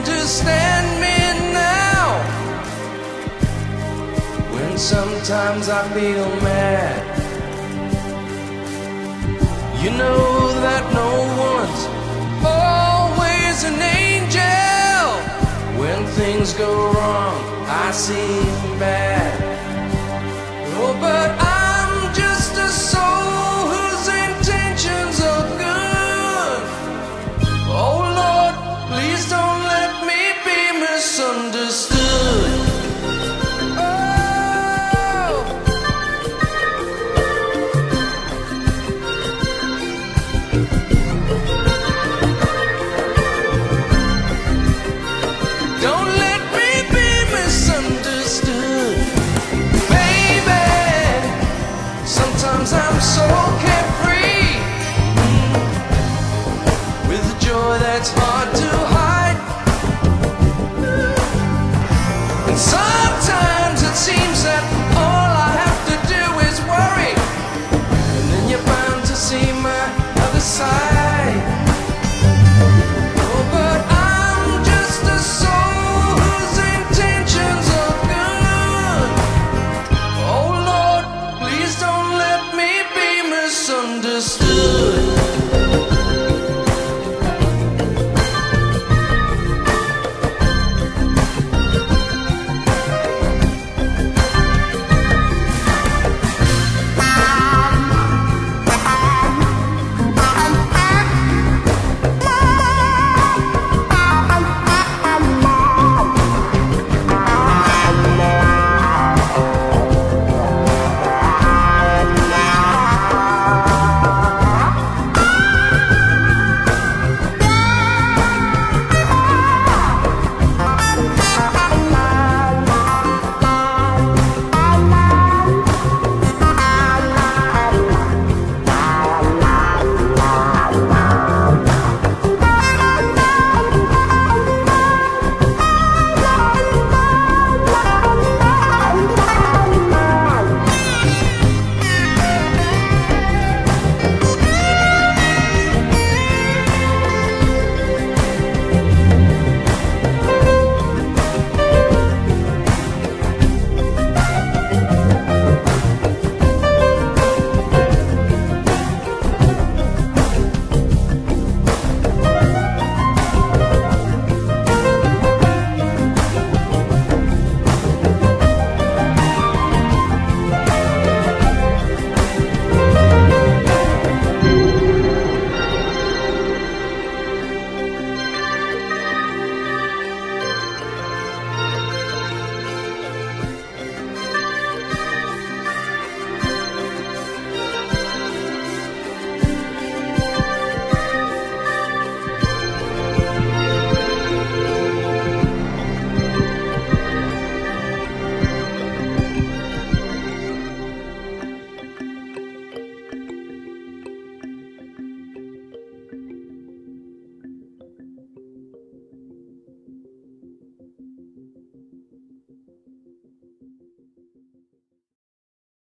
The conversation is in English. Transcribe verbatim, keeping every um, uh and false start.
understand me now when sometimes I feel mad. You know that no one's always an angel. When things go wrong, I seem bad. Oh, but I'm just a soul whose intentions are good. Oh Lord, please don't let me be misunderstood. Oh, don't let me be misunderstood. Sometimes I'm so carefree, mm, with a joy that's hard to